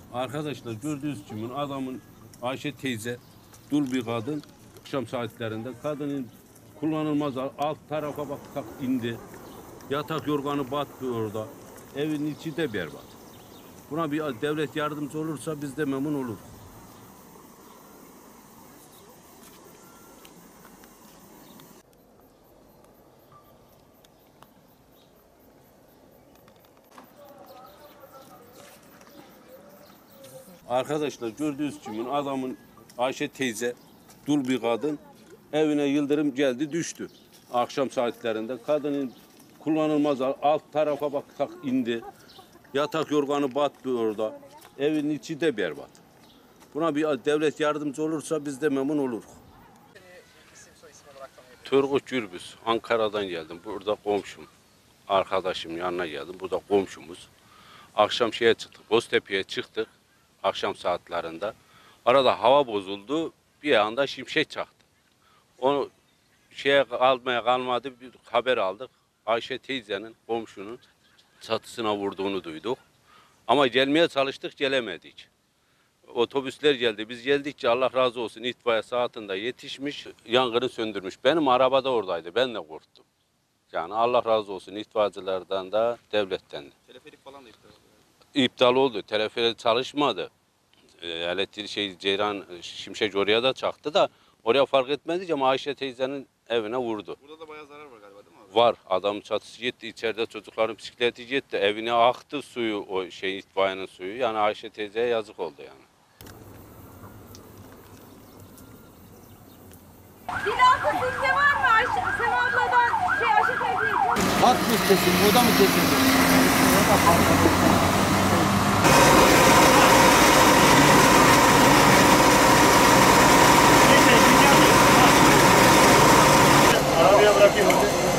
Arkadaşlar gördüğünüz gibi adamın Ayşe teyze dul bir kadın akşam saatlerinde kadının kullanılmaz alt tarafa bak indi. Yatak yorganı battı orada. Evin içi de berbat. Buna bir devlet yardımcı olursa biz de memnun oluruz. Arkadaşlar gördüğünüz gibi adamın Ayşe teyze dul bir kadın evine yıldırım geldi düştü. Akşam saatlerinde kadının kullanılmaz alt tarafa bak indi. Yatak yorganı battı orada. Evin içi de berbat. Buna bir devlet yardımcı olursa biz de memnun oluruz. Turgut Gürbüz, Ankara'dan geldim. Burada komşum, arkadaşım yanına geldim. Burada komşumuz. Akşam şeye çıktık, Boztepe'ye çıktık. Akşam saatlerinde. Arada hava bozuldu. Bir anda şimşek çaktı. Onu şeye almaya kalmadı. Bir haber aldık. Ayşe teyzenin, komşunun çatısına vurduğunu duyduk. Ama gelmeye çalıştık, gelemedik. Otobüsler geldi. Biz geldikçe Allah razı olsun itfaiye saatinde yetişmiş, yangını söndürmüş. Benim arabada oradaydı. Ben de korktum. Yani Allah razı olsun itfaiyecilerden de devletten de. Teleferik falan da iptal oldu. İptal oldu. Teleferik çalışmadı. Elektrik Ceyran şimşek oraya da çaktı da oraya fark etmedi ama Ayşe teyzenin evine vurdu. Burada da bayağı zarar var galiba değil mi abi? Var. Adam çatısı gitti. İçeride çocukların bisikleti gitti. Evine aktı suyu, o itfaiyenin suyu. Yani Ayşe teyzeye yazık oldu yani. Binası sizde var mı? Sema abladan Ayşe teyzeyi. Hat mı kesildi, oda mı kesildi? Arabaya bırakayım.